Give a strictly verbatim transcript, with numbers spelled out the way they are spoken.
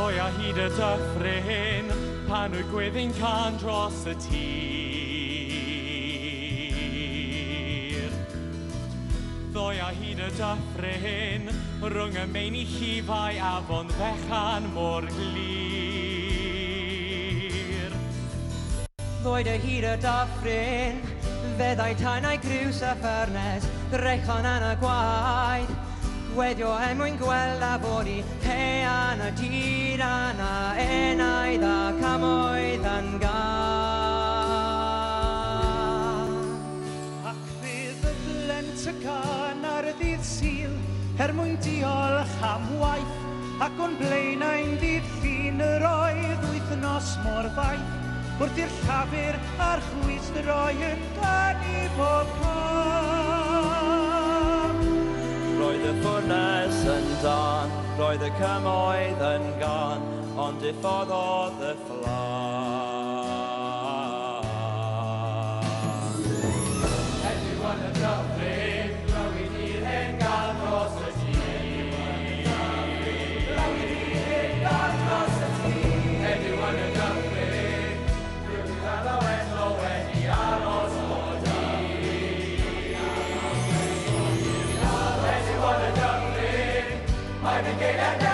Ddoe a hyd y dyffryn, pan wyt gweddi'n can dros y tir. Ddoe a hyd y dyffryn, rhwng y meini llifau afon fechan mor glir. Ddoe dy hyd y dyffryn, feddai tan a'i griws y ffyrnes, dreichon yn y gwaed. Gwedio er mwyn gweld a fod i hean y tir yna enaidd a Cymoedd yn gan. Ac fydd y blent y gan ar y ddydd Sul er mwyn diolch am waith, ac o'n blaen ein ddydd ffin yr oedd wythnos mor faith, wrth i'r llafur a'r chwys droi yn gan i bob cam. Roedd y ffwrnes yn dan, roedd y Cymoedd yn gan, ond diffoddodd y fflan. Everyone yn dyffryn, glywyd i'r hen gan dros y tir. Glywyd i'r hen gan dros y tir. Everyone yn dyffryn, glywyd ar y wendlo wedi aros o dir. Everyone yn dyffryn, mae'n mynd geiriau